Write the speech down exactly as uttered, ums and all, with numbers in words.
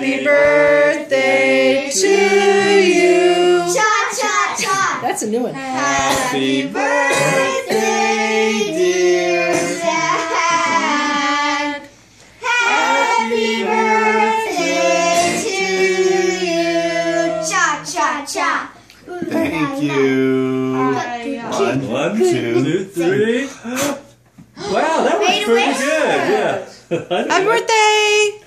Happy birthday to you. Cha cha cha. That's a new one. Happy birthday, dear Dad. Happy birthday to you. Cha cha cha. Thank you. One, one, two, three. Wow, that was Wait, pretty wait. good. Yeah. Happy birthday!